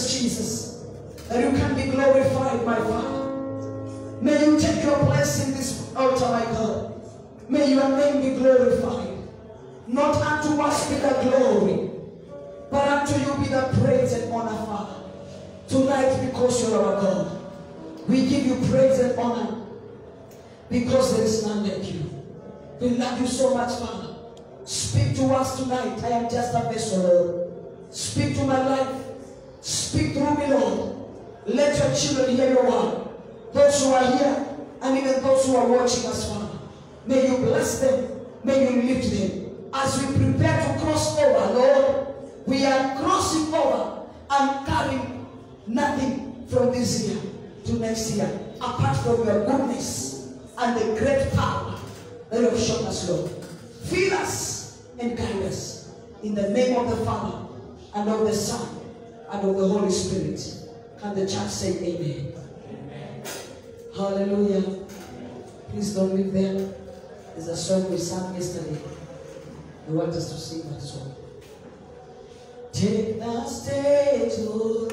Jesus, that you can be glorified, my Father. May you take your place in this altar, my God. May your name be glorified. Not unto us be the glory, but unto you be the praise and honor, Father. Tonight, because you're our God, we give you praise and honor, because there is none like you. We love you so much, Father. Speak to us tonight. I am just a vessel, Lord. Speak to my life. Speak through me, Lord. Let your children hear your word. Those who are here, and even those who are watching us, Father. May you bless them. May you lift them. As we prepare to cross over, Lord, we are crossing over and carrying nothing from this year to next year, apart from your goodness and the great power that you have shown us, Lord. Fill us and guide us in the name of the Father and of the Son and of the Holy Spirit. Can the church say amen? Amen. Hallelujah. Please don't leave there. There's a song we sang yesterday. I want us to sing that song. Take the stage, Lord.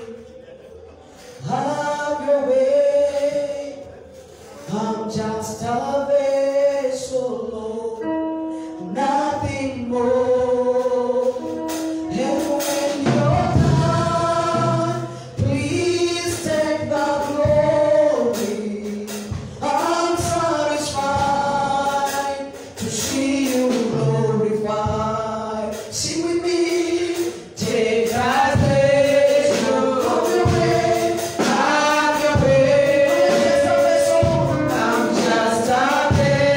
Have your way. I'm just a vessel, Lord. Nothing more. And when you're done, please take the glory. I'm satisfied to see you glorified. Sing with me. Take that place, Lord. Have your way. Have your way. I'm just a vessel.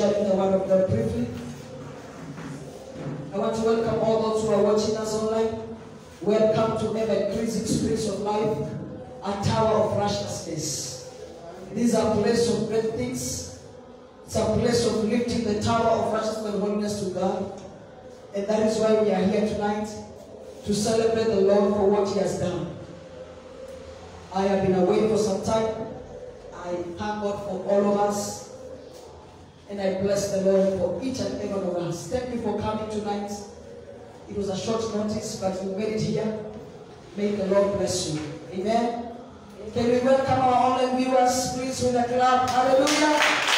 sharing the word of God briefly. I want to welcome all those who are watching us online. Welcome to ever-increasing Springs of Life, a tower of righteousness. This is a place of great things. It's a place of lifting the tower of righteousness and holiness to God. And that is why we are here tonight, to celebrate the Lord for what He has done. I have been away for some time. I thank God for all of us. And I bless the Lord for each and every one of us. Thank you for coming tonight. It was a short notice, but you made it here. May the Lord bless you. Amen. Can we welcome our online viewers, please, with a clap? Hallelujah.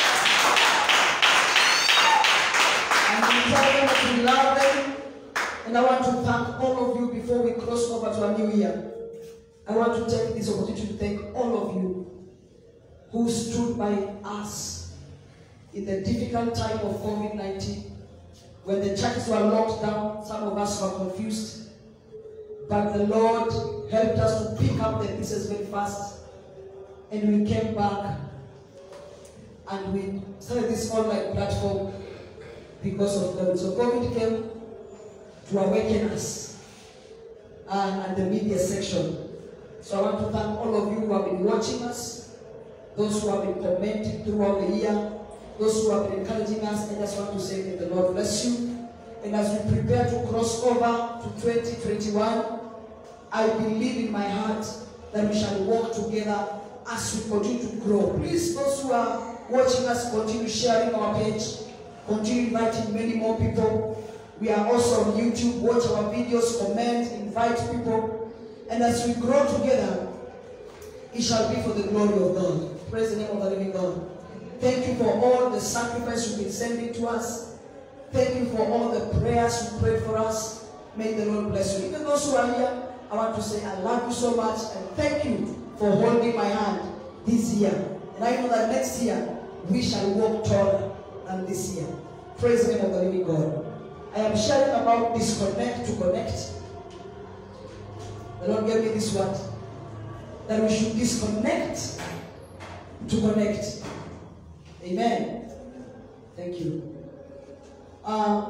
And we tell them that we love them. And I want to thank all of you before we cross over to a new year. I want to take this opportunity to thank all of you who stood by us in the difficult time of COVID-19. When the churches were locked down, some of us were confused. But the Lord helped us to pick up the pieces very fast. And we came back and we started this online platform because of COVID. So COVID came to awaken us and the media section. So I want to thank all of you who have been watching us, those who have been commenting throughout the year, those who have been encouraging us. And I just want to say that the Lord bless you. And as we prepare to cross over to 2021, I believe in my heart that we shall walk together as we continue to grow. Please, those who are watching us, continue sharing our page, continue inviting many more people. We are also on YouTube. Watch our videos, comment, invite people. And as we grow together, it shall be for the glory of God. Praise the name of the living God. Thank you for all the sacrifice you've been sending to us. Thank you for all the prayers you prayed for us. May the Lord bless you. Even those who are here, I want to say I love you so much and thank you for holding my hand this year. And I know that next year we shall walk taller than this year. Praise the name of the living God. I am sharing about disconnect to connect. The Lord gave me this word, that we should disconnect to connect. Amen. Thank you. I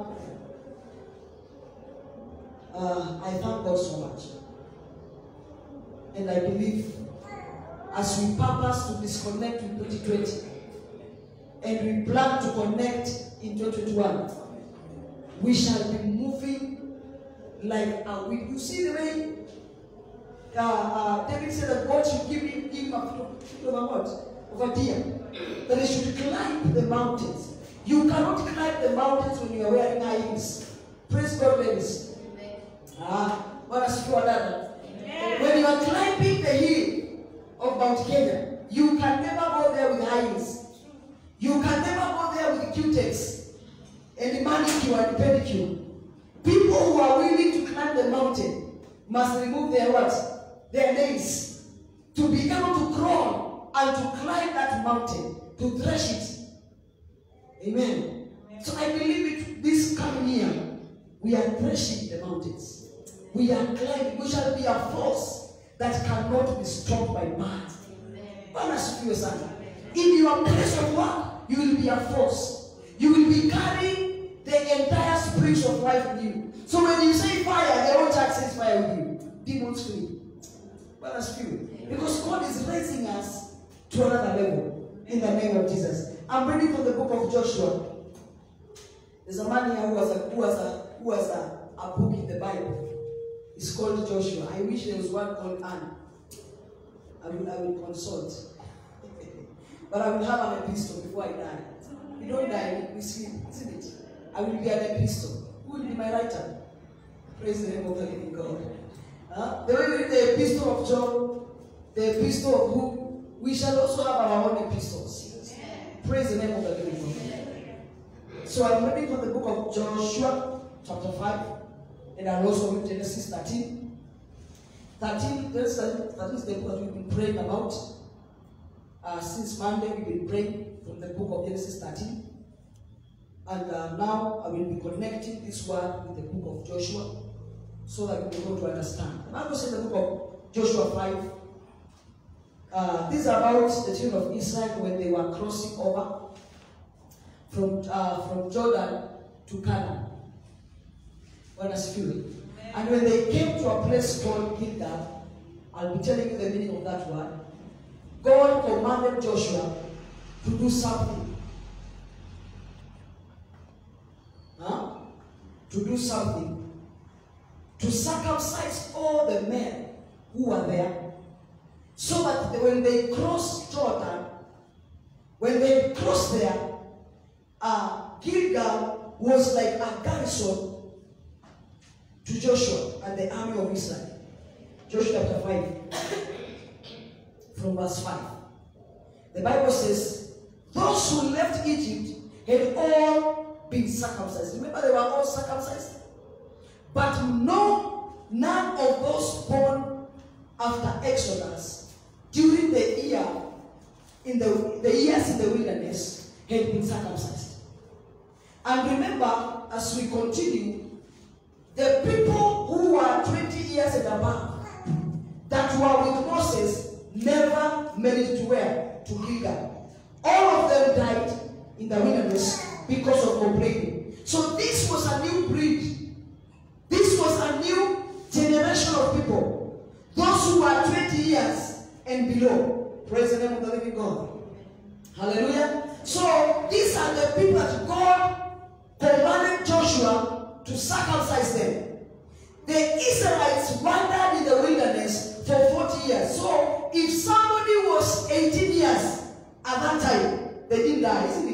thank God so much. And I believe as we purpose to disconnect in 2020 and we plan to connect in 2021, we shall be moving like a wind. You see the way David said that God should give him a foot of a deer, that he should climb the mountains. You cannot climb the mountains when you are wearing high heels. Praise God, ladies. When you are climbing the hill of Mount Kenya, you can never go there with high heels. You can never go there with Q-tex and the manicure and pedicure. People who are willing to climb the mountain must remove their what? Their nails to be able to crawl and to climb that mountain, to thresh it. Amen. So I believe this coming year, we are threshing the mountains. We are climbing. We shall be a force that cannot be stopped by man. In your place of work, you will be a force. You will be carrying the entire springs of life with you. So when you say fire, the whole church says fire with you. Demons flee. Because God is raising us to another level in the name of Jesus. I'm reading from the book of Joshua. There's a man here who has a book in the Bible. It's called Joshua. I wish there was one called Anne. I will consult. But I will have an epistle before I die. You don't die, we sleep, isn't it? I will be an epistle. Who will be my writer? Praise the name of the living God. The way we read the epistle of John, the epistle of who, we shall also have our own epistles. Praise the name of the living God. So I'm reading from the book of Joshua, chapter 5, and I'll also read Genesis 13. 13 is the book that we've been praying about. Since Monday, we've been praying from the book of Genesis 13. And now I will be connecting this word with the book of Joshua so that we will go to understand. The Bible says in the book of Joshua 5, this is about the children of Israel when they were crossing over from Jordan to Canaan. And when they came to a place called Gilgal, I'll be telling you the meaning of that word. God commanded Joshua to do something. To do something. To circumcise all the men who were there. So that when they crossed Jordan, when they crossed there, Gilgal was like a garrison to Joshua and the army of Israel. Joshua chapter 5, from verse 5. The Bible says, those who left Egypt had all been circumcised. Remember, they were all circumcised? But none of those born after Exodus during the years in the wilderness had been circumcised. And remember, as we continue, the people who were 20 years and above that were with Moses never made it to where? To Gilgal. All of them died in the wilderness because of complaining. So this was a new breed. This was a new generation of people. Those who were 20 years and below. Praise the name of the living God. Hallelujah. So these are the people that God commanded Joshua to circumcise them. The Israelites wandered in the wilderness for 40 years. So if somebody was 18 years at that time, they didn't die, isn't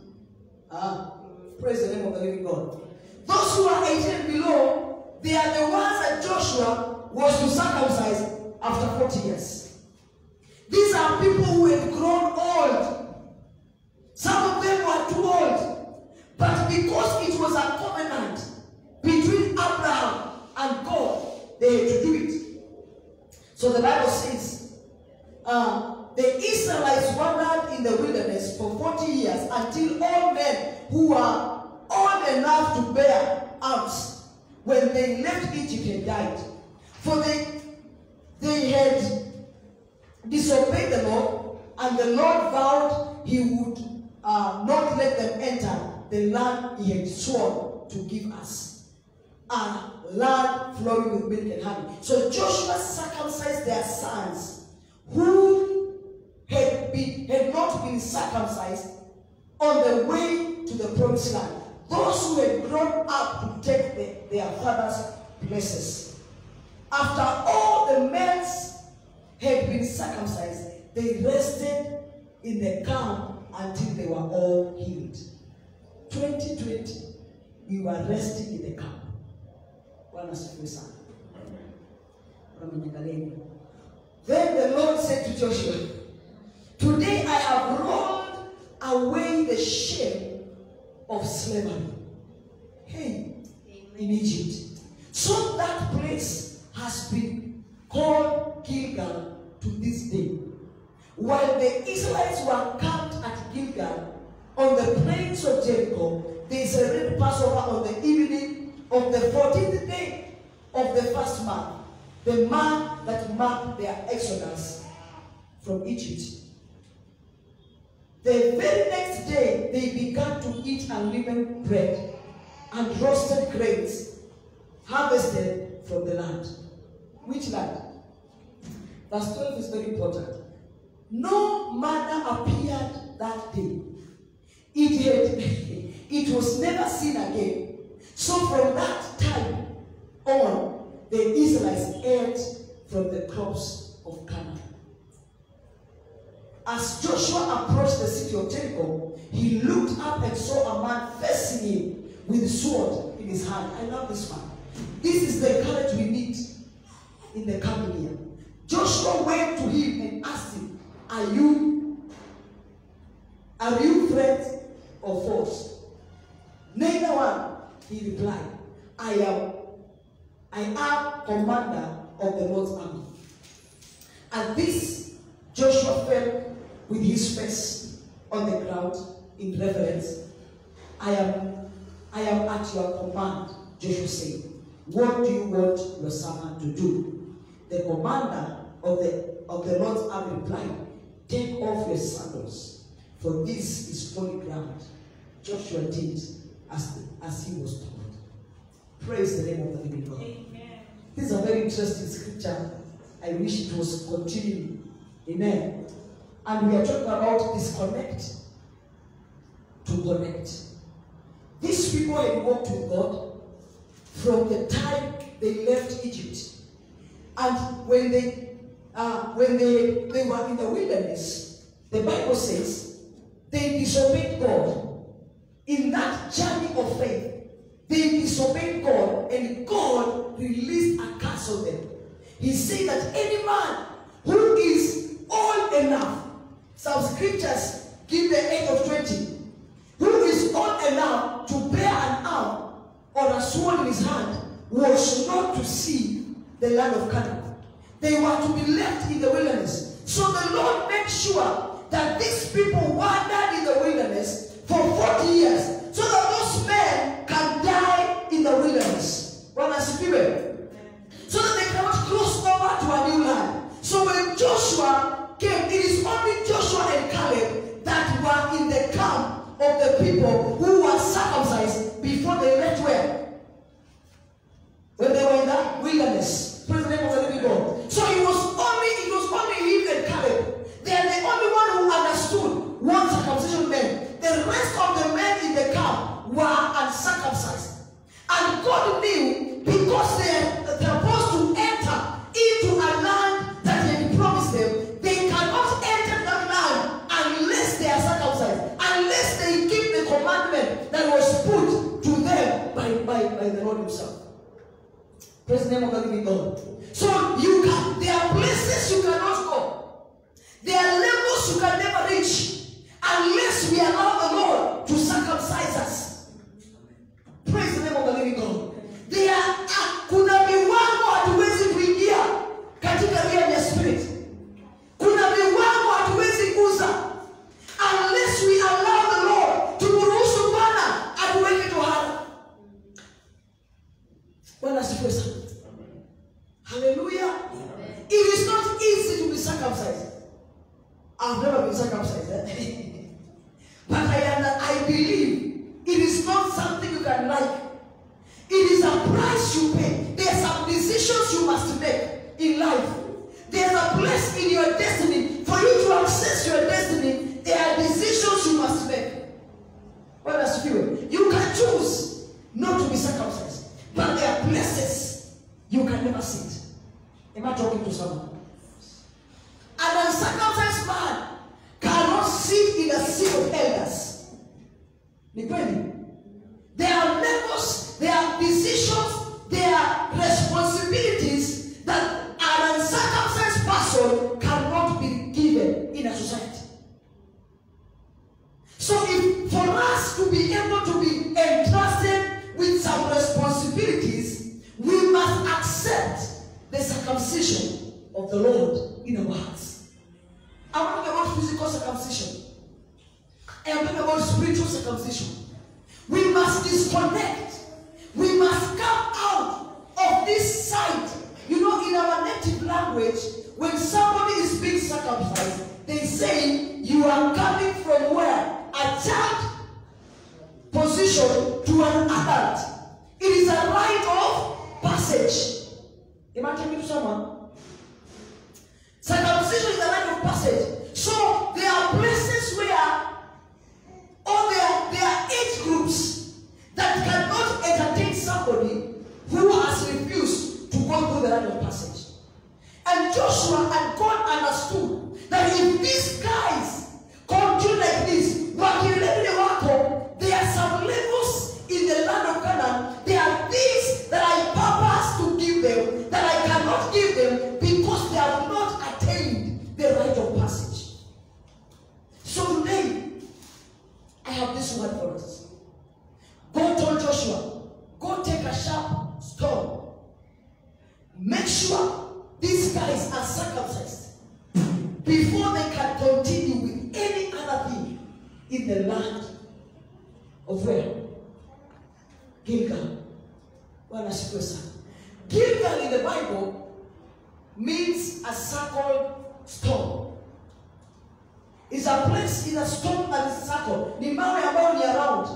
it? Praise the name of the living God. Those who are 18 and below, they are the ones that Joshua was to circumcise after 40 years. These are people who had grown old. Some of them were too old. But because it was a covenant between Abraham and God, they had to do it. So the Bible says, the Israelites wandered in the wilderness for 40 years until all men who were old enough to bear arms when they left Egypt had died. For they had disobeyed the Lord, and the Lord vowed he would not let them enter the land he had sworn to give us, a land flowing with milk and honey. So Joshua circumcised their sons who had not been circumcised on the way to the promised land. Those who had grown up to take their father's places. After all the men had been circumcised, they rested in the camp until they were all healed. 2020, we were resting in the camp. Then the Lord said to Joshua, today I have rolled away the shame of slavery. Hey, in Egypt. So that place has been called Gilgal to this day. While the Israelites were camped at Gilgal on the plains of Jericho, they celebrated Passover on the evening of the 14th day of the first month, the month that marked their exodus from Egypt. The very next day, they began to eat unleavened bread and roasted grains harvested from the land. Which land? Verse 12 is very important. No manna appeared that day. It was never seen again. So from that time on, the Israelites ate from the crops of Canaan. As Joshua approached the city of Jericho, he looked up and saw a man facing him with a sword in his hand. I love this one. This is the courage we need in the coming year. Joshua went to him and asked him, Are you friends or foes? Neither one, he replied. I am commander of the Lord's army. At this, Joshua fell with his face on the ground in reverence. I am at your command, Joshua said. What do you want your servant to do? The commander of the Lord's army replied, Take off your sandals, for this is holy ground. Joshua did as he was told. Praise the name of the living God. Amen. This is a very interesting scripture. I wish it was continuing. Amen. And we are talking about disconnect to connect. These people had walked with God from the time they left Egypt. And when they were in the wilderness, the Bible says they disobeyed God. In that journey of faith, they disobeyed God, and God released a curse on them. He said that any man who is old enough, some scriptures give the age of 20, who is old enough to bear an arm or a sword in his hand, was not to see the land of Canaan. They were to be left in the wilderness. So the Lord made sure that these people wandered in the wilderness for 40 years, so that those men can die in the wilderness. So that they cannot cross over to a new land. So when Joshua came, it is only Joshua and Caleb that were in the camp of the people who were circumcised before they left where? When they were in the wilderness. Praise the name of the living God. So it was only him and Caleb. They are the only one who understood what circumcision meant. The rest of the men in the camp were uncircumcised. And God knew, because they are supposed to enter into a land that He had promised them, they cannot enter that land unless they are circumcised, unless they keep the commandment that was put to them by the Lord Himself. Praise the name of the living God. So there are places you cannot go. There are levels you can never reach unless we allow the Lord to circumcise us. Praise the name of the living God. There are kuna viwango hatuwezi kuingia katika realm ya spirit. Kuna viwango hatuwezi kuza unless we allow the Lord to kuruhusu Bwana atuweke tohara. Bwana asifiwe sana. Hallelujah. It is not easy to be circumcised. I've never been circumcised. But I believe it is not something you can like. It is a price you pay. There are some decisions you must make in life. There is a place in your destiny. For you to access your destiny, there are decisions you must make. What does it do? You can choose not to be circumcised. But there are places you can never sit. Am I talking to someone? An uncircumcised man cannot sit in a seat of elders. There are levels, there are decisions, there are responsibilities that an uncircumcised person cannot be given in a society. So for us to be able to be entrusted with some responsibilities, we must accept the circumcision of the Lord in our hearts. I'm not talking about physical circumcision. I am talking about spiritual circumcision. We must disconnect. We must come out of this side. You know, in our native language, when somebody is being circumcised, they say, you are coming from where? A child position to an adult. It is a rite of passage. Am I talking to someone? Circumcision is a rite of passage. So there are places where, or there are age groups that cannot entertain somebody who has refused to go through the rite of passage. And Joshua and God understood that if these guys continue like this, there are some levels in the land of Canaan. There are things that I purpose to give them that I cannot give them because they have not attained the rite of passage. So today, I have this word for us. God told Joshua, go take a sharp stone. Make sure these guys are circumcised before they can continue with any other thing in the land of where? Gilgal. Gilgal in the Bible means a circled stone. It's a place in a stone that is circle. Ni mawe ambayo ni around.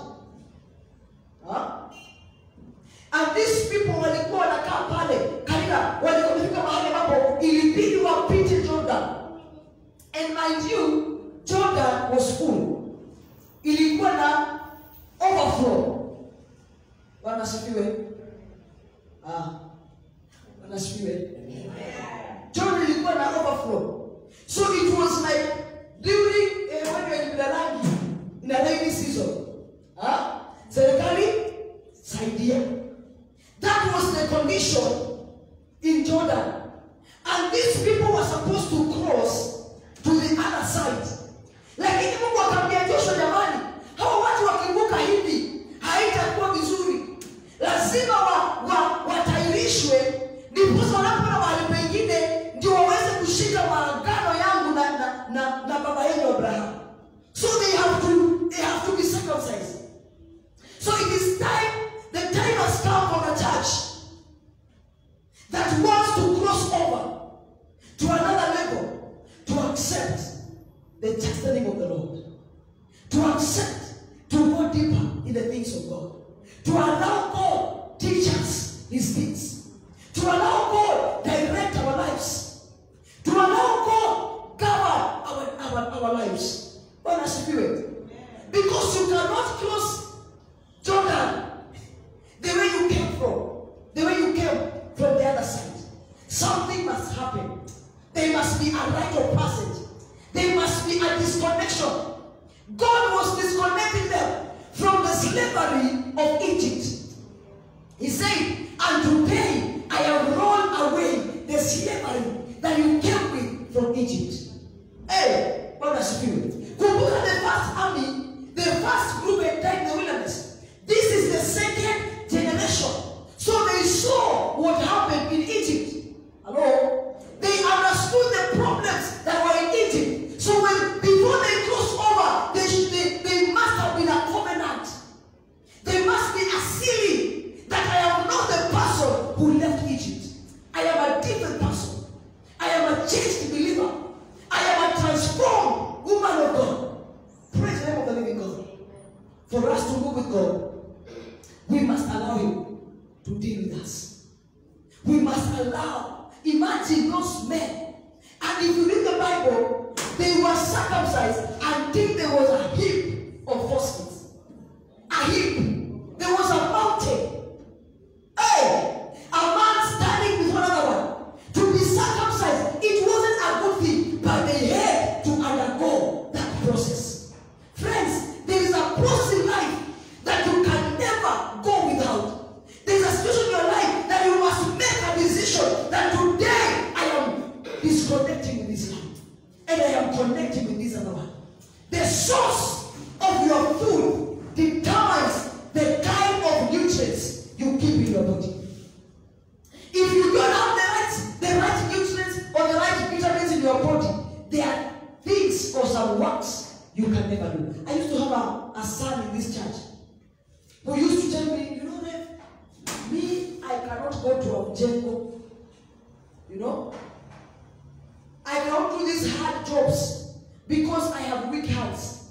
And these people walikuwa wanakaa pale. Katika walipofika mahali ambapo ilibidi wapite Jordan. And mind you, Jordan was full. Ilikuwa na overflow. Wanasifiwe. Wanasifiwe. Jordan ilikuwa na overflow. So it was like during when you are in the in a rainy season. Serikali saidia. That was the condition in Jordan. And these people were supposed to cross to the other side. Lakini Mungu akamwambia Joshua, jamani, hawa watu wakivuka hivi haitakuwa vizuri. Lazima watairishwe ndipo wanapoona mahali pengine ndio waweze kushika maagano yangu na baba yenu Abraham. So they have to be circumcised. So it is time, the time has come for the church that wants to cross over to another level, to accept the chastening of the Lord, to accept, to go deeper in the things of God, to allow God teach us His things, to allow God direct our lives, to allow God govern our lives. Because you cannot cross Jordan the way you came from the other side. Something must happen. There must be a rite of passage. There must be a disconnection. God was disconnecting them from the slavery of Egypt. He said, and today I have rolled away the slavery that you came with from Egypt. Hey, what does it mean? Kumbuka the first army, the first group had died in the wilderness. This is the second generation. So they saw what happened in Egypt. Hello? They understood the problems that were in Egypt. So before they crossed over, they must have been a covenant. They must be a sealing that I am not the person who left Egypt. I am a different person. I am a changed believer. I am a transformed woman of God. Praise the name of the living God. For us to move with God, we must allow Him to deal with us. We must allow. Imagine those men. And if you read the Bible, they were circumcised until there was a heap of foreskins. A heap. There was a mountain. Hey! A man standing with another one. To be circumcised, it wasn't a good thing, but they had to undergo that process. Friends, there is a process in life that you can never go without. There is a situation in your life that you must make a decision that today I am disconnecting with this life and I am connecting with this other one. The source of your food determines the kind of nutrients you keep in your body. If you don't have the right nutrients or the right vitamins in your body, there are things or some works you can never do. I used to have a son in this church who used to tell me, you know, me, I cannot go to Wanjiku. You know, I cannot do these hard jobs because I have weak hands.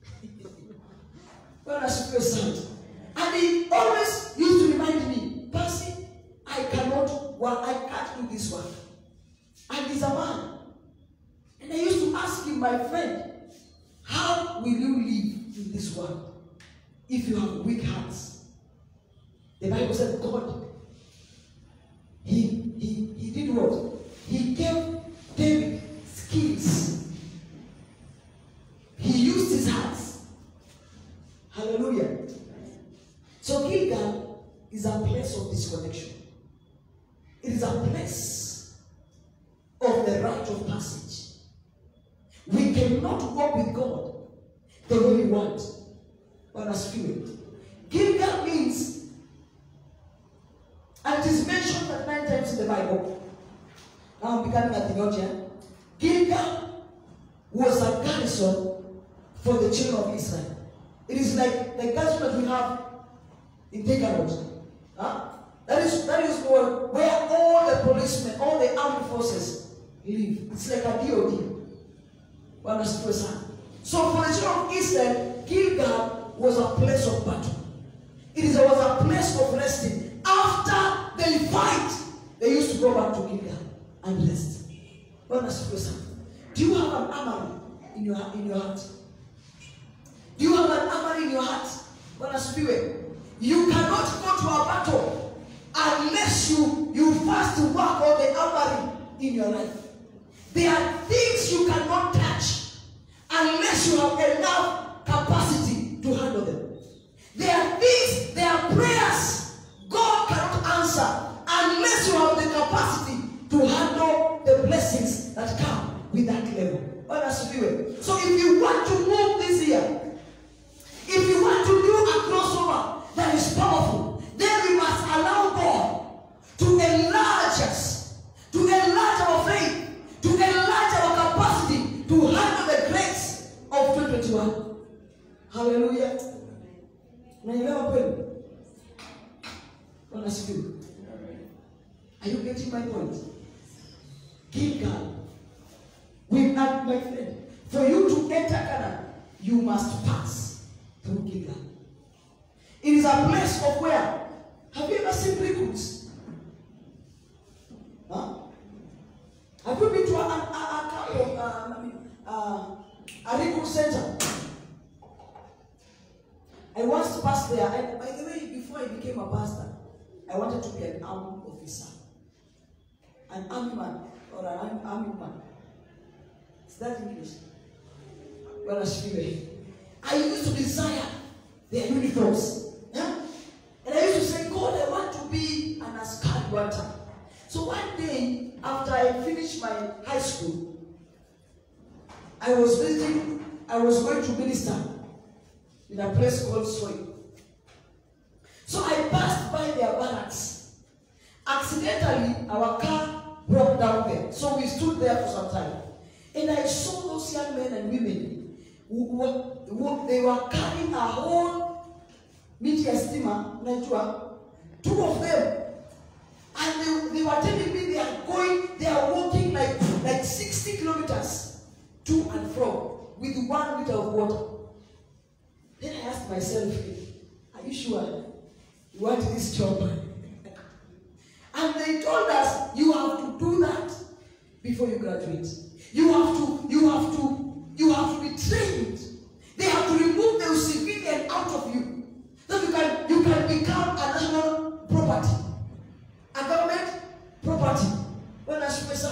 Well, I should feel sad. And he always used to remind me, Percy, I can't do this one. And he's a man. And I used to ask him, my friend, how will you live in this world if you have weak hands? The Bible said God, he did what? He gave David skills. He used his hands. Hallelujah. So Gilgal is a place of disconnection. It is a place of the rite of passage. We cannot walk with God the way we want on a spirit. Gilgal means, and it is mentioned 9 times in the Bible. Now I'm becoming a theologian. Gilgal was a garrison for the children of Israel. It is like the garrison that we have in Tegarot. That is where all the policemen, all the armed forces live. It's like a DOD. So for the children of Israel, Gilgal was a place of battle. It was a place of resting. After they fight, they used to go back to Gilgal and rest. Do you have an armory in your heart? Do you have an armory in your heart? You cannot go to a battle unless you first work on the armory in your life. There are things you cannot touch unless you have enough capacity to handle them. There are things, there are prayers God cannot answer unless you have the capacity to handle the blessings that come with that level. So if you want to move this year, if you want to do a crossover that is powerful, then we must allow God to enlarge us, to enlarge our faith, to enlarge our capacity to handle the grace of 2021. Hallelujah. Are you getting my point? Gilgal. My friend, for you to enter Canaan, you must pass through Gilgal. It is a place of where? Have you ever seen recruits? Huh? Have you been to a recruit center? I once passed there, and by the way, before I became a pastor, I wanted to be an army officer. An army man, or an army man. Is that English? Well, I used to desire their uniforms. Yeah? And I used to say, God, I want to be an Ascard one time. So one day, after I finished my high school, I was going to minister in a place called Soy. So I passed by their barracks. Accidentally, our car broke down there. So we stood there for some time. And I saw those young men and women they were carrying a whole meteor steamer, two of them. And they were telling me they are walking like 60 kilometers to and from with 1 liter of water. Then I asked myself, are you sure you want this job? And they told us, you have to do that before you graduate. You have to be trained. They have to remove the civilian out of you. So you can become a national property. A government property. When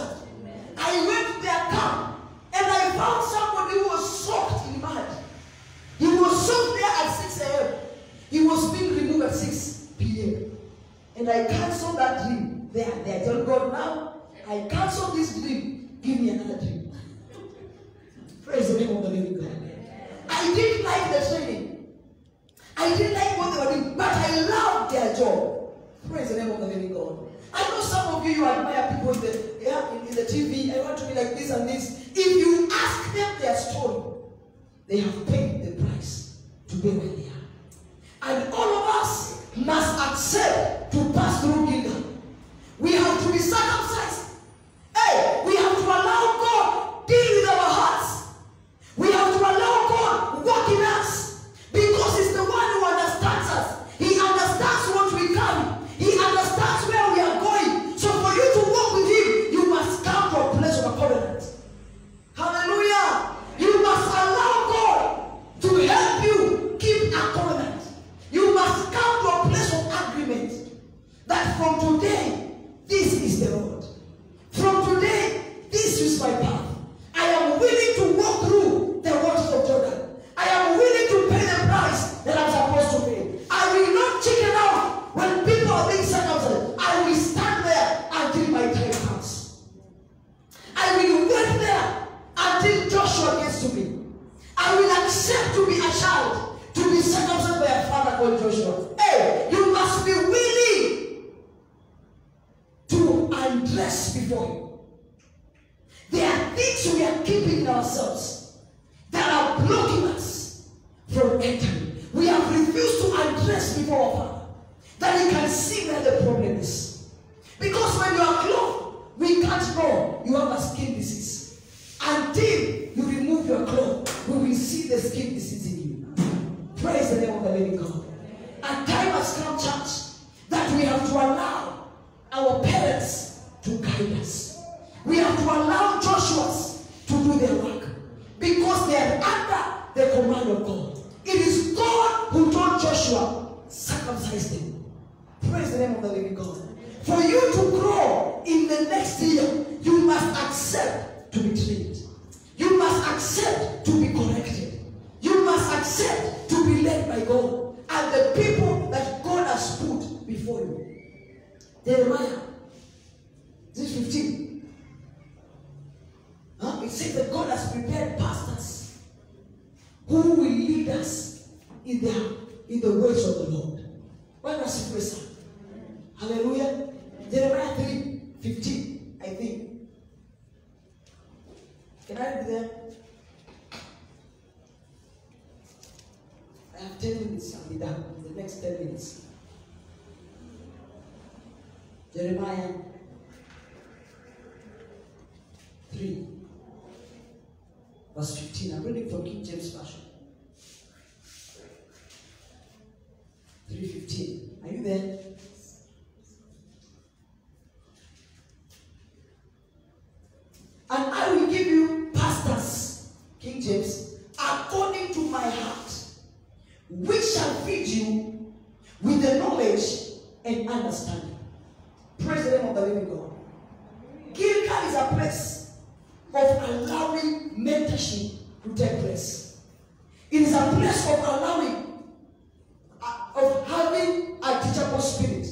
I went to their camp and I found somebody who was soaked in mud. He was soaked there at 6 a.m. He was being removed at 6 p.m. And I canceled that dream. There, I told God, now I canceled this dream. Give me another dream. Praise the name of the living God. I didn't like the training. I didn't like what they were doing, but I loved their job. Praise the name of the living God. I know some of you admire people in the TV. I want to be like this and this. If you ask them their story, they have paid the price to be where they are. And all of us must accept to pass through Gilgal. We have to be circumcised. Hey, we have to allow God deal with our hearts. We have to allow God work in us, because He's the one who understands us. He understands what we carry. He understands where we are going. So for you to walk with Him, you must come to a place of a covenant. Hallelujah. You must allow God to help you keep a covenant. You must come to a place of agreement that from today, this is the road. From today, this is my path. I am willing to walk through the waters of Jordan. I am willing to pay the price that I'm supposed to pay. I will not chicken out when people are being circumcised. I will stand there until my time comes. I will wait there until Joshua gets to me. I will accept to be a child, to be circumcised by a father called Joshua. Hey, you must be willing to undress before Him. There are things we are keeping in ourselves that are blocking us from entering. We have refused to undress before our Father, that He can see where the problem is. Because when you are clothed, we can't know you have a skin disease until you remove remove your cloth, we will see the skin disease in you. Praise the name of the living God. A time has come, church, that we have to allow our parents to guide us. We have to allow Joshua's to do their work because they are under the command of God. It is God who told Joshua, circumcise them. Praise the name of the living God. For you to grow in the next year, you must accept to be trained. You must accept to be corrected. You must accept to be led by God and the people that God has put before you. Jeremiah, this is 15. It says that God has prepared pastors who will lead us in the ways of the Lord. Why must you praise Him? Hallelujah. Jeremiah 3:15, I think. Can I read there? I have 10 minutes. I'll be done. The next 10 minutes. Jeremiah 3, verse 15. I'm reading from King James Version. 3:15. Are you there? And I will give you pastors, King James, according to my heart, which shall feed you with the knowledge and understanding. Praise the name of the living God. Gilgal is a place of allowing mentorship to take place. It is a place of allowing, of having a teachable spirit.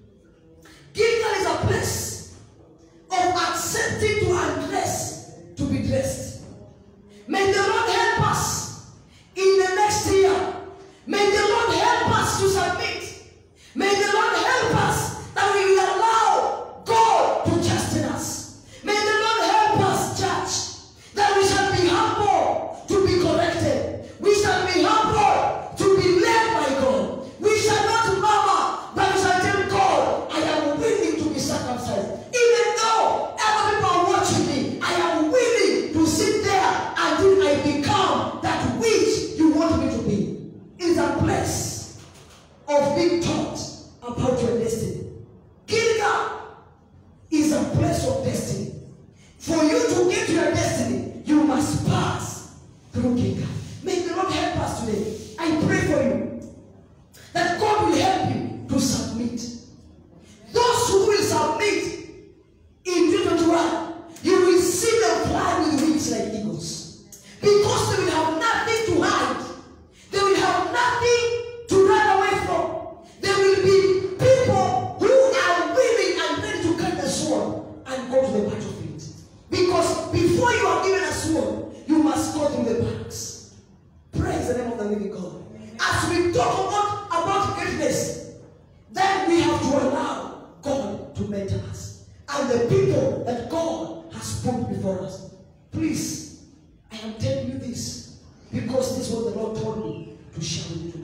Gilgal is a place of accepting to undress, to be dressed. May the Lord help us in the next year. May the Lord help us to submit. May the Lord help us that we will allow God to chasten us. May the Lord help us, church, that we shall be humble to be corrected. We shall be humble to be led by God. We shall not murmur, but we shall tell God, I am willing to be circumcised. Even though other people are watching me, I am willing to sit there until I become that which you want me to be. It is a place of being taught about your destiny. Gilgal is a place of destiny. For you to get to your destiny, you must pass through Gilgal. May the Lord help us today. I pray for you that God will help you to submit. Those who will submit in 2021, you will see them fly with wings like eagles. Because they will have nothing to hide. They will have nothing to run away from. There will be people who are willing and ready to cut the sword and go to the battlefield. Because before you are given a sword, you must go through the barracks. Praise the name of the living God. As we talk about greatness, then we have to allow God to mentor us. And the people that God has put before us. Please, I am telling you this because this is what the Lord told me to share with you tonight.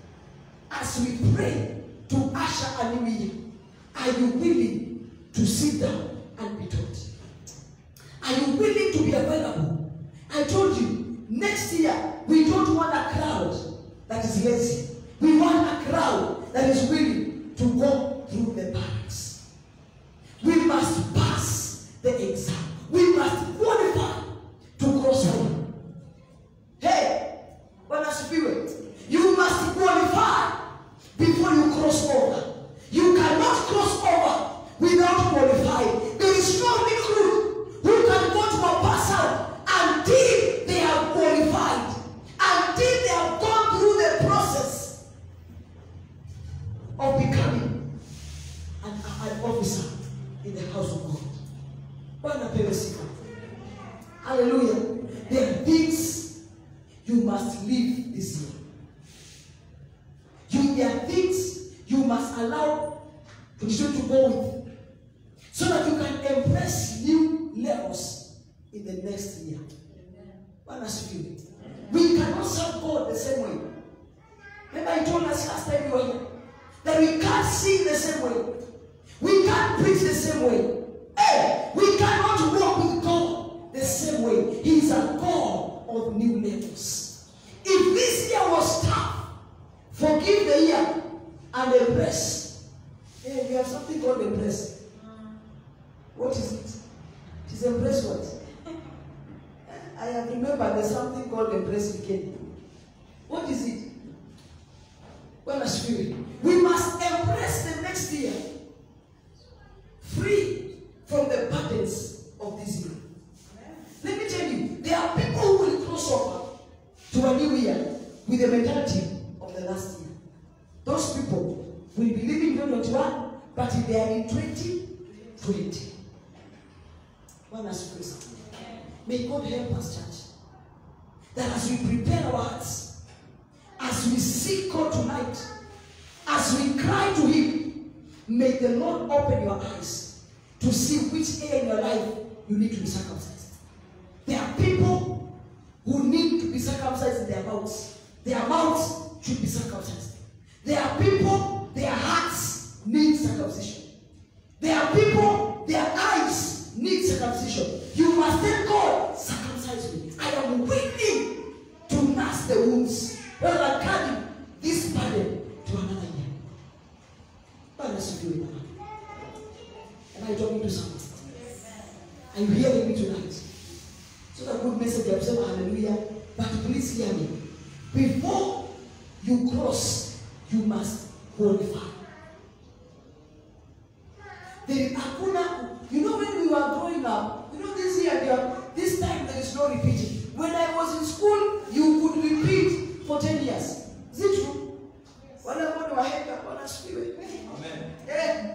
As we pray to usher a new year, are you willing to sit down and be taught? Are you willing to be available? I told you, next year, we don't want a crowd that is lazy. We want a crowd that is willing to go through the barracks. We must pass the exam. We must qualify to cross over. Hey, you must qualify before you cross over. You cannot cross over without qualifying. There is no recruit who can go to a pass out until they have qualified, until they have gone through the process of becoming an officer in the house of God. Hallelujah. There are things you must live this year. There are things you must allow to go with, so that you can embrace new levels in the next year. We cannot serve God the same way. Remember I told us last time you were here that we can't sing the same way. We can't preach the same way. Hey, we cannot walk with God the same way. He is a God of new levels. If this year was tough, forgive the year and embrace. Hey, we have something called embrace. What is it? It is embrace what? I have remembered there's something called embrace weekend. What is it? Well, spirit. We must embrace the next year free from the burdens of this year. Let me tell you, there are people who will cross over to a new year with the mentality of the last year. Those people will be living in 2021, but they are in 2020. One last question. May God help us, church, that as we prepare our hearts, as we seek God tonight, as we cry to Him, may the Lord open your eyes to see which area in your life you need to be circumcised. There are people who need to be circumcised in their mouths. Their mouths should be circumcised. There are people, their hearts need circumcision. There are people, their eyes need circumcision. You must tell God, circumcise me. I am willing to nurse the wounds rather than carry this burden to another year. What else you doing now? Am I talking to someone? Are you hearing me tonight? So that good message, I'm saying hallelujah. But please hear me. Before you cross, you must qualify. There is akuna. You know when we were growing up, you know this year, this time there is no repeating. When I was in school, you could repeat for 10 years. Is it true? Amen.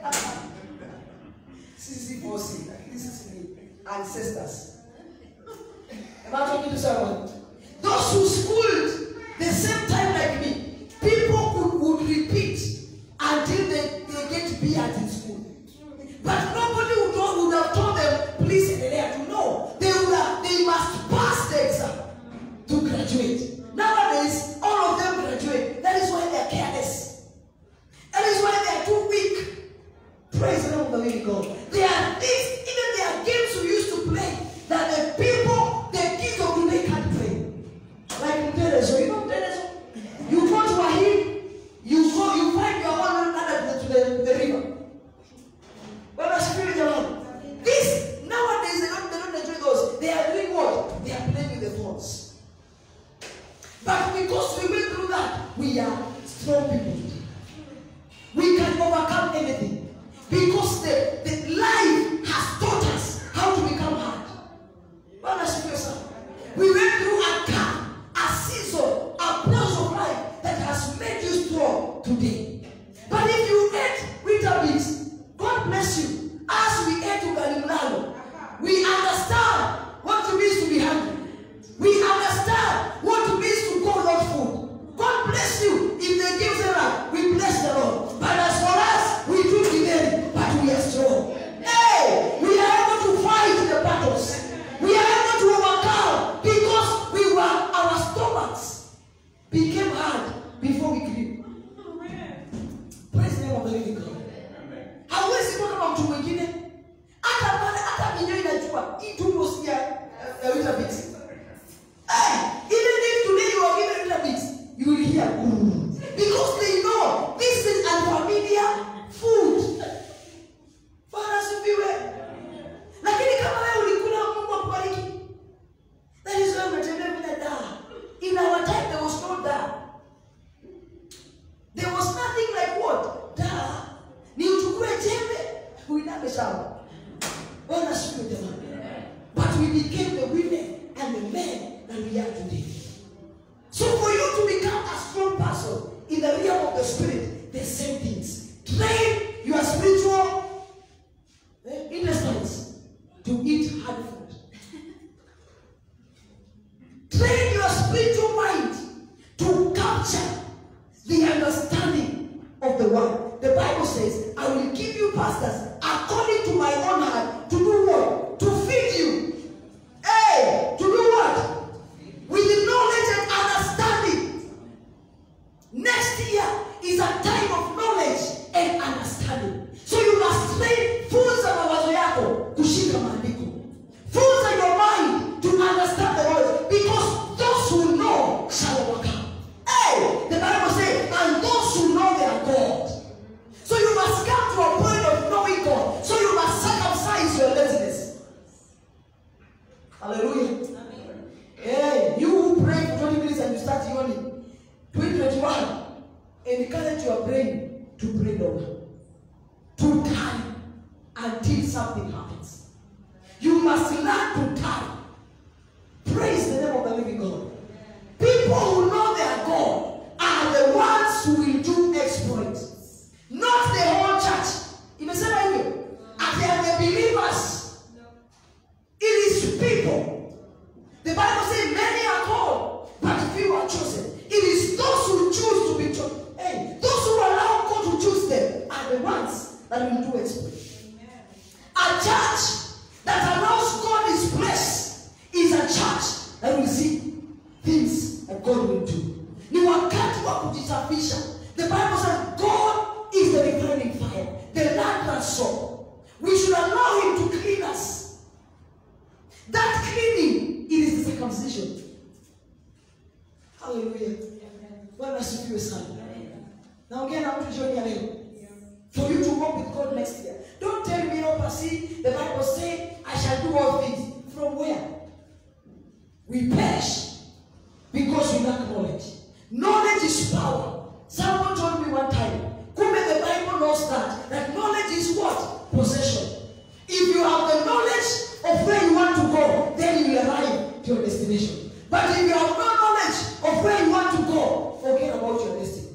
This is me. Ancestors. Am I talking to someone? Those who schooled the same time like me, people would repeat until they get beard in school. But nobody would have told them, please, to know. They must pass the exam to graduate. Nowadays, all of them graduate. That is why they are careless. That is why they are too weak. Praise the name of the living God. There are things, even there are games we used to play that the kids of today can't play. Like Tereso, you know Tereso? You go to a hill, you find your own ladder to the river. But the spirit alone. This nowadays they don't enjoy those. They are doing what? They are playing with the thoughts. But because we went through that, we are strong people. We can overcome anything. Because the life has taught us how to become hard. We went through a season, a process of life that has made you strong today. But if you ate Weetabix, God bless you. As we ate Ugalimlalo, we understand what it means to be hungry. We understand what it means to go without food. God bless you. If they give Sarah, we bless the Lord. But as for us, we do today, but we are strong. Hey, we are able to fight the battles. We are able to overcome because our stomachs became hard before we grew. Praise the name of the living God. Hawezi kuwa kama mtu mwingine. Hata minyo inajua hii tumbo si ya Weetabix. Even if today you are given Weetabix, you will hear because they know this is unfamiliar food. Father sifiwe. Lakini kama wewe ulikula Mungu akubariki. That is why unatembea bila dawa. In our time there was no dawa. There was nothing like what? Dawa. Ni uchukue jembe, uiname shamba. Bwana sifiwe jamani. But we became the women and the men that we are today. So for you to become a strong person in the realm of the spirit, the same things. Train your spiritual intestines to eat hard food. Train your spiritual mind to capture the understanding of the word. The Bible says, I will give you pastors according to my own heart to do what? To feed you. Hey, to do what? With the knowledge and understanding. Next year is a time of knowledge and understanding. So you must train funza mawazo yako kushika maandiko. Funza your mind to understand the word. Because set your brain to pray longer, to time until something happens. You must learn to time. Praise the name of the living God. People who know their God are the ones who will do exploits, not the whole church. Imesema hivyo, they are the believers. It is people. The Bible says many are called, but few are chosen. It is those who choose to be chosen. Hey, those who allow God to choose them are the ones that will do exploits. A church that allows God His place is a church that will see things that God will do. Ni wakati wa kujisafisha. The Bible says God is the refining fire, the latter soul. We should allow Him to clean us. That cleaning, it is the circumcision. Hallelujah. Bwana asifiwe sana. Naongea na mtu jioni ya leo. For you to walk with God next year. Don't tell me, oh, see, the Bible says, I shall do all things. From where? We perish because we lack knowledge. Knowledge is power. Someone told me one time, the Bible knows that knowledge is what? Possession. If you have the knowledge of where you want to go, then you will arrive to your destination. But if you have no knowledge of where you want to go, forget about your destiny.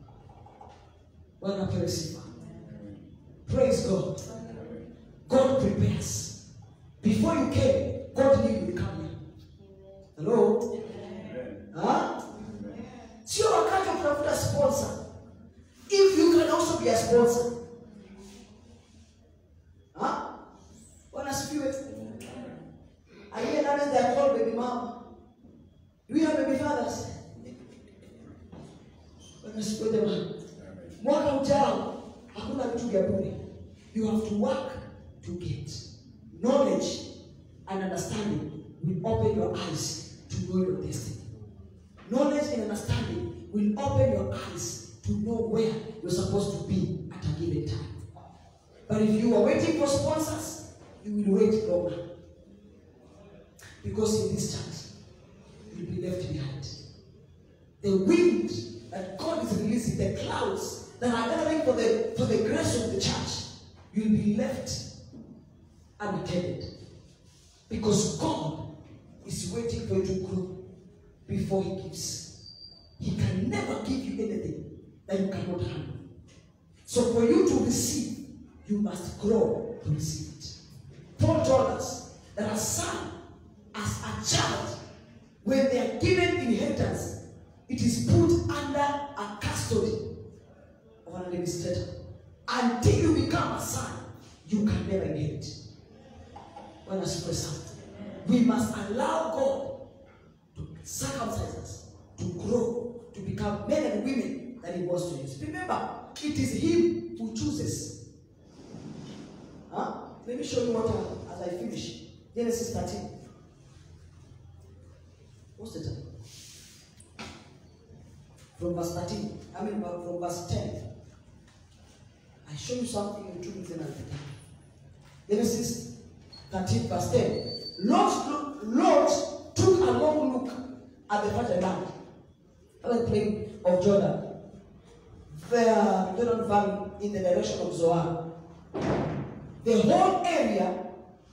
Well, praise God. God prepares. Before you came, God knew you would come here. Hello? Huh? Sio wakati wa kutafuta sponsor. If you can also be a sponsor. Huh? Bwana asifiwe. I hear that they are called baby mama. Do you have baby fathers? Bwana asifiwe jamani. Mwaka ujao hakuna vitu vya bure. You have to work to get. Knowledge and understanding will open your eyes to know your destiny. Knowledge and understanding will open your eyes to know where you're supposed to be at a given time. But if you are waiting for sponsors, you will wait longer. Because in this church, you will be left behind. The wind that God is releasing, the clouds that are gathering for the grace of the church, you will be left unattended. Because God is waiting for you to grow before He gives. He can never give you anything that you cannot handle. So for you to receive, you must grow to receive it. Paul told us that a son, as a child, when they are given inheritance, it is put under a custody of an administrator. Until you become a son, you can never inherit. We must allow God to circumcise us, to grow, to become men and women that He wants to use. Remember, it is Him who chooses. Let me show you what as I finish. Genesis 13. What's the time? From verse 13. From verse 10. I show you something in 2 minutes and a half. Genesis 13 verse 10. Lot took a long look at the fertile land, at the plain of Jordan, the Jordan Valley in the direction of Zoar. The whole area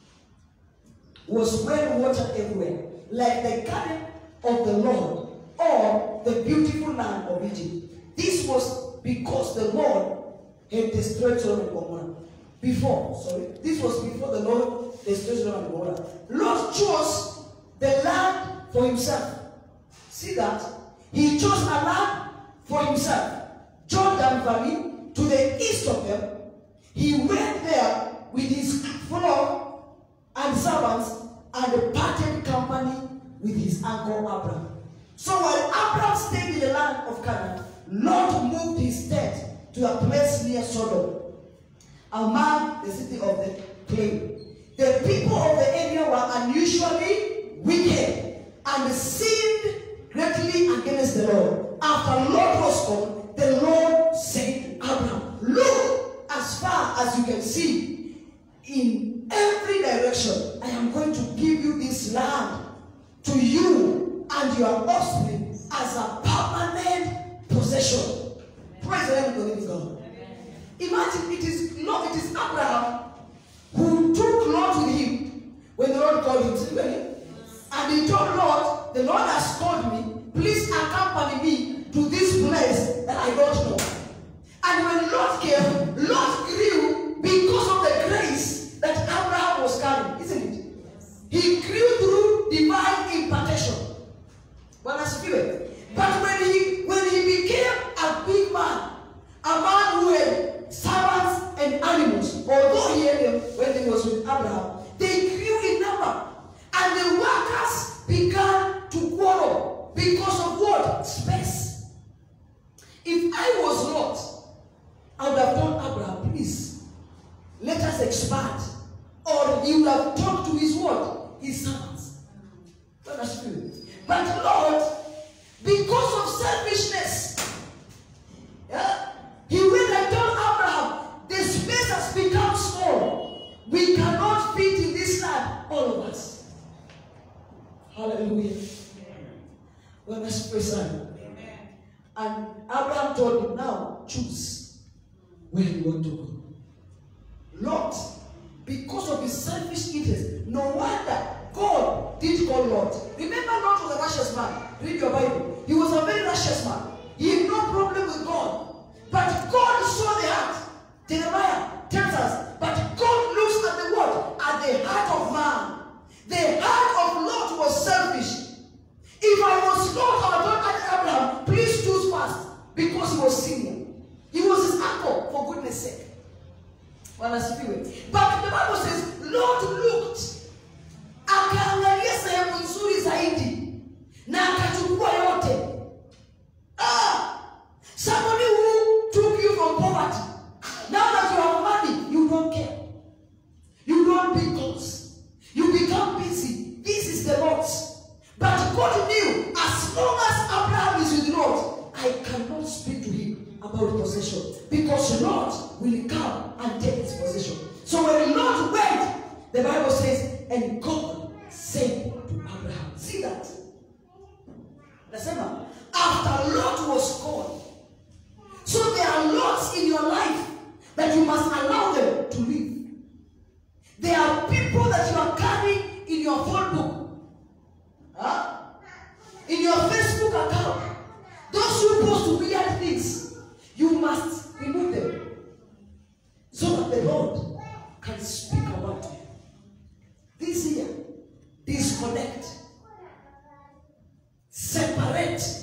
was well watered everywhere, like the garden of the Lord or the beautiful land of Egypt. This was because the Lord had destroyed Sodom and Gomorrah. This was before the Lord destroyed Sodom and Gomorrah. Lot chose the land for himself. See that? He chose a land for himself. Jordan Valley, to the east of them. He went there with his flock and servants and parted company with his uncle Abraham. So while Abraham stayed in the land of Canaan, Lot moved his tent to a place near Sodom, among the city of the plain. The people of the area were unusually wicked and sinned greatly against the Lord. After Lot was gone, the Lord said to Abraham, look as far as you can see in every direction. I am going to give you this land to you and your offspring as a permanent possession. Praise the name of the living God. Imagine it is Abraham who took Lot with him when the Lord called him. And he told Lot, the Lord has called me, please accompany me to this place that I don't know. And when Lot came, Lot grew because of the grace that Abraham was carrying, isn't it? He grew through divine impartation. But when he became a big man, a man who had servants and animals, although he had them when he was with Abraham, they grew in number. And the workers began to quarrel because of what? Space. If I was Lot, I would have told Abraham, please, let us expand. Or he would have talked to his what? His servants. But Lord, because of selfishness, he went and told Abraham, the space has become small. We cannot fit in this land, all of us. Hallelujah. Well, let's pray, son. And Abraham told him, now choose where you want to go. Lot, because of his selfish interest, no wonder God did call Lot. Remember, Lot was a righteous man. Read your Bible. He was a very righteous man. He had no problem with God. But God saw the heart. Jeremiah tells us, but God looks at the what? At the heart of man. The heart of Lot was selfish. If I was Lot, I would have told Abraham, please choose first, because he was senior. He was his uncle, for goodness sake. But the Bible says, Lot looked, akaangalia sehemu nzuri zaidi, na akachukua yote. Somebody who took you from poverty, now that you have money, you don't care. You don't be close. You become busy. This is the Lord's. But God knew, as long as Abraham is with Lot, I cannot speak to him about possession, because Lot will come and take his possession. So when Lot went, the Bible says, and God said to Abraham, see that? After Lot was gone. So there are lots in your life that you must allow them to live. There are people that you are carrying in your phone book, in your Facebook account. Those who post weird things, you must remove them, so that the Lord can speak about you. This year, disconnect, separate,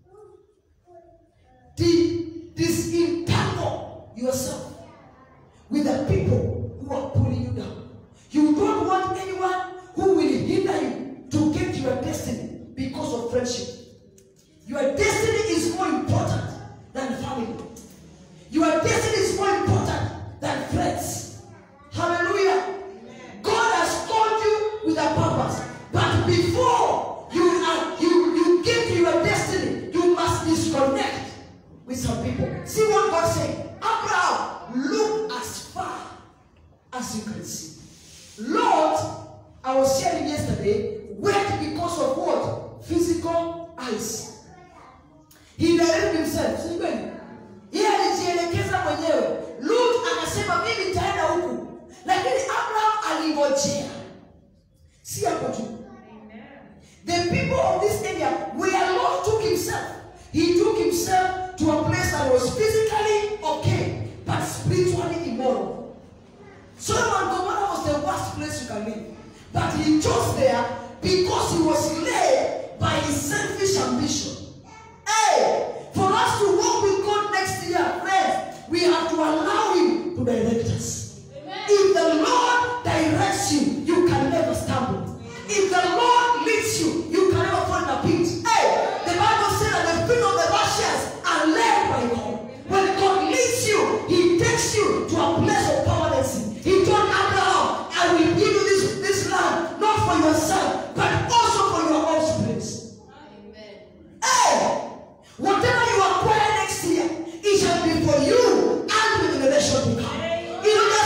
disentangle yourself with the people who are pulling you down. You don't want anyone who will hinder you to get your destiny because of friendship. Your destiny is more important than family. Your destiny is more important than friends. Hallelujah. Amen. God has called you with a purpose. But before you get to your destiny, you must disconnect with some people. See what God said. Abraham, look as far as you can see. Lord, I was sharing yesterday, went because of what? Physical eyes. He directed himself. Yeye alijielekeza mwenyewe. Lot akasema mimi nitaenda huku. Lakini Abraham alingojea. See hapo tu. The people of this area, where Lot took himself, he took himself to a place that was physically okay, but spiritually immoral. Sodom and Gomorrah was the worst place you can live. But he chose there because he was led by his selfish ambition. Hey, for us to walk with God next year, friends, we have to allow him to direct us. Amen. If the Lord directs you, you can never stumble. If the Lord leads you, you can never fall in a pit. Hey, the Bible says that the feet of the righteous are led by God. When God leads you, he takes you to a place of permanency. He told Abraham, I will give you this land, not for yourself, but also for your offspring. Hey, whatever you acquire next year, it shall be for you and the generation to come. You know,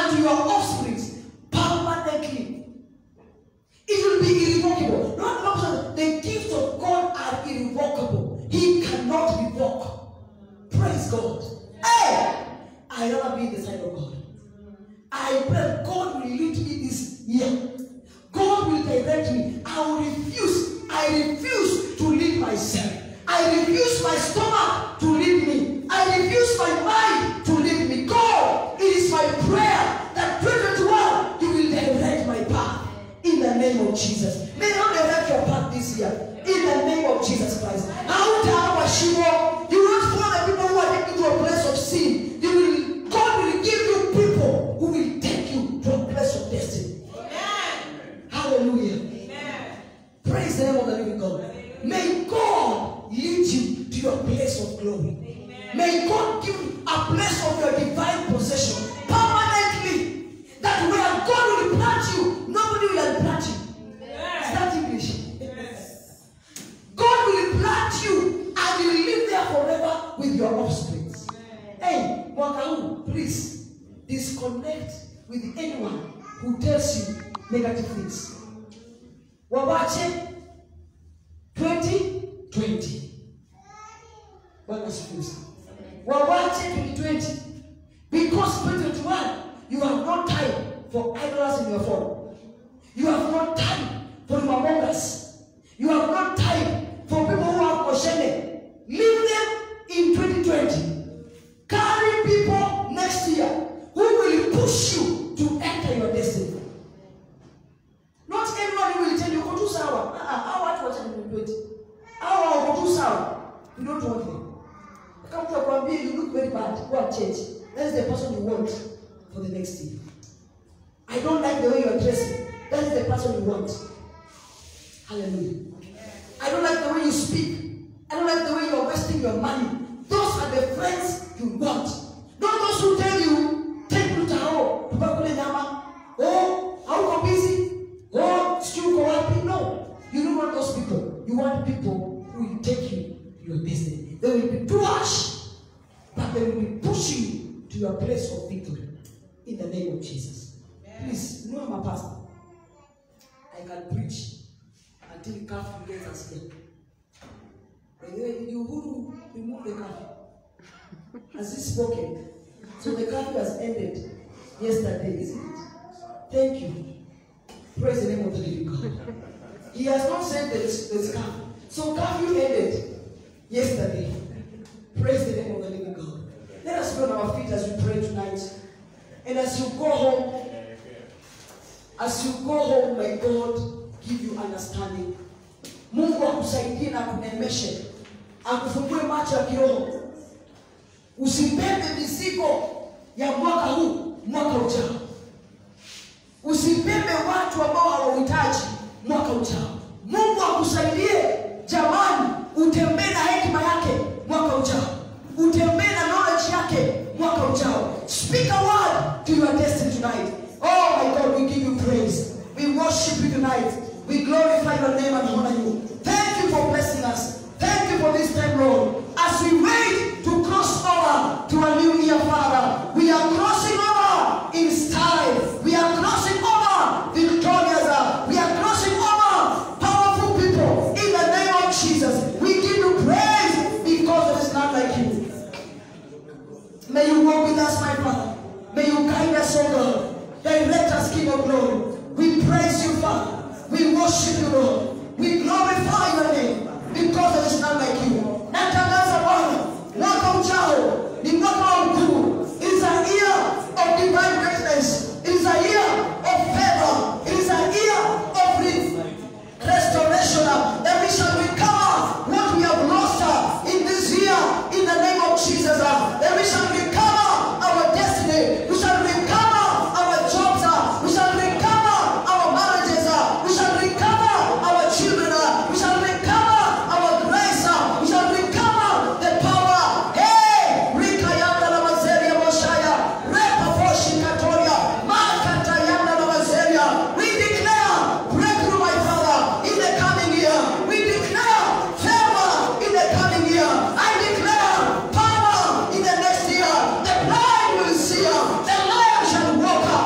and to your offspring permanently. It will be irrevocable. Not the gifts of God are irrevocable. He cannot revoke. Praise God. Hey! I rather be in the side of God. I pray God will lead me this year. God will direct me. I refuse to lead myself. I refuse my stomach to lead me. I refuse my mind to lead me. God, it is my prayer that 2021 you will direct my path in the name of Jesus. May not direct your path this year in the name of Jesus Christ. You won't follow the people who are taking you to a place of sin. God will give you people who will take you to a place of destiny. Amen. Hallelujah. Amen. Praise the name of the living God. Amen. May God lead you to your place of glory. Amen. May God give you a place of your divine possession permanently. That where God will plant you, nobody will plant you. Yes. Is that English? Yes. God will plant you and you will live there forever with your offspring. Hey, Wakahu, please disconnect with anyone who tells you negative things. Wawache 2020. Wawache 2020. Because 2021, you have no time for idlers in your phone. You have no time for mongers. You have no time for people who are questioning. Leave them in 2020. Carry people next year who will push you to enter your destiny. Not everyone who will tell you, go to Sawa. How much you will do it? How go to Sawa? You don't want them. Come to a Kwambia, you look very bad. Go and change. That is the person you want for the next year. I don't like the way you are dressing. That is the person you want. Hallelujah. I don't like the way you speak. I don't like the way you are wasting your money. Those are the friends you want. Not those who tell you, take Lutao, oh, how busy, oh, still go happy. No, you don't want those people. You want people who will take you to your destiny. They will be too harsh, but they will be pushing you to your place of victory. In the name of Jesus. Please, you know I'm a pastor. I can preach until the calf gets us here. Did you remove the curfew? Has he spoken? So the curfew has ended yesterday, isn't it? Thank you. Praise the name of the living God. He has not said that there's curfew. So curfew ended yesterday. Praise the name of the living God. Let us be on our feet as we pray tonight. And as you go home, may God give you understanding. Mungu akusaidie na kunemeshe. Akufungue macho ya kiroho. Usibebe mizigo ya mwaka huu, mwaka ujao. Usibebe watu ambao hawahitaji mwaka ujao. Mungu akusaidie jamani, utembee na hekima yake mwaka ujao. Utembee na knowledge yake mwaka ujao. Speak a word to your destiny tonight. Oh my God, we give you praise. We worship you tonight. We glorify your name and honor you. Thank you for blessing us. Thank you for this time, Lord. As we wait to cross over to a new year, Father, we are crossing over in style. We are crossing over victorious. We are crossing over powerful people. In the name of Jesus, we give you praise because there is none like you. May you walk with us, my Father. May you guide us, O God. Direct us, King of glory. We praise you, Father. We worship you, Lord. We glorify your name because there is none like you. Natangaza Bwana, mwaka ujao ni mwaka wa ukuu. It is a year of divine greatness. It is a year of favor. It is a year of restoration. That we shall recover what we have lost in this year in the name of Jesus. That we shall recover our destiny. We shall recover our jobs. We shall recover our marriages. We shall recover our children. We shall recover our grace. We shall recover the power. Hey! Rikayanda la mazeria moshaya. Repa foshi katoria. Makatayanda la mazeria. We declare breakthrough, my Father, in the coming year. We declare favor in the coming year. I declare power in the next year. The blind will see. The lion shall walk.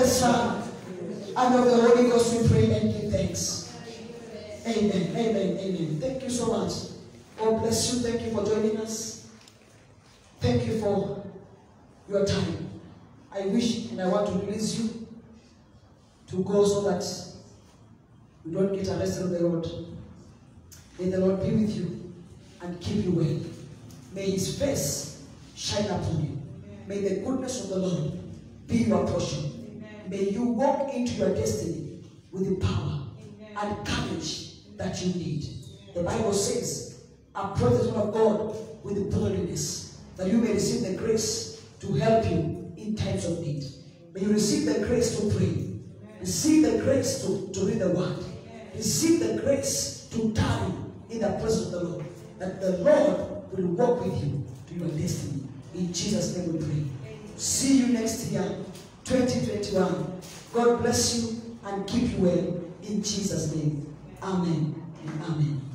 Son, and of the Holy Ghost we pray and give thanks. Amen. Amen. Amen. Thank you so much. God bless you. Thank you for joining us. Thank you for your time. I wish and I want to release you to go so that you don't get arrested on the road. May the Lord be with you and keep you well. May His face shine upon you. May the goodness of the Lord be your portion. May you walk into your destiny with the power and courage that you need. The Bible says, approach the throne of God with the boldness, that you may receive the grace to help you in times of need. May you receive the grace to pray. Receive the grace to read the word. Receive the grace to tarry in the presence of the Lord. That the Lord will walk with you to your destiny. In Jesus' name we pray. See you next year, 2021. God bless you and keep you well. In Jesus' name. Amen and amen.